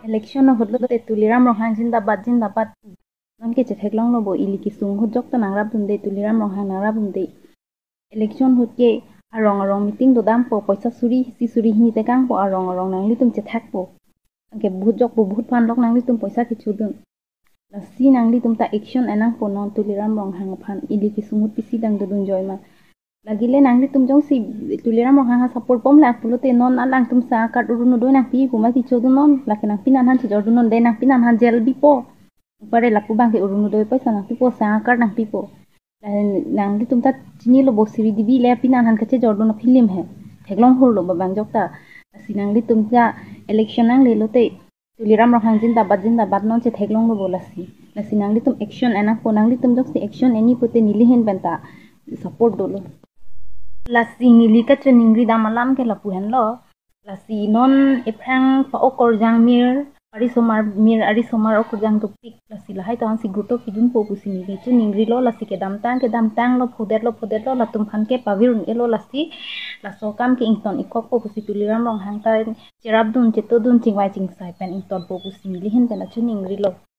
election na hudlo te tuliram rohang jindabat non ke chetheklong lo bo ili ki sung hujok ta nangrap dun de tuliram rohang nangrap dun de election hut ke arong meeting do dam po poisa suri si suri hi te kang po arong nang li tum chethak po ke bhujok po bhut pan lok nang li tum poisa ki chudun la si nang li tum ta action enang po non tuliram rohang phan ili ki sung hut pisi dang dun joy ma lagi le nang li tum jong si tuliram rohang support pom la pulo te non alang tum sa kat urun do nang pi kuma ki chudun non la ke nang pinan han chi jor dun non de nang pinan han jel bi po pare laku bang ke urun do poisa nang pi po sa kat nang pi po nang di tum ta chini lo bo siri dibi le pinan han kache jordo na film hai theklong hor lo babang jokta si nang di tum ja election nang le lo te tuliram rohang jindabat non che theklong lo bola si nang di tum action ana ko nang di tum jok si action any pote nili hen benta support do lo la si nili ka che ningri damalam ke la puhen lo la si non eprang pa okor jang mir ari somar ok jang topik la si lahai tahan si gruto kidun po pusini bi chu ningri lo la si ke dam tang lo phodet lo la tum phan ke pawirun elo la si la so kam ke ington ikok po pusi tuliram rong hang ta cherab dun cheto dun chingwai chingsai pen ington po pusini lihin pen chu ningri lo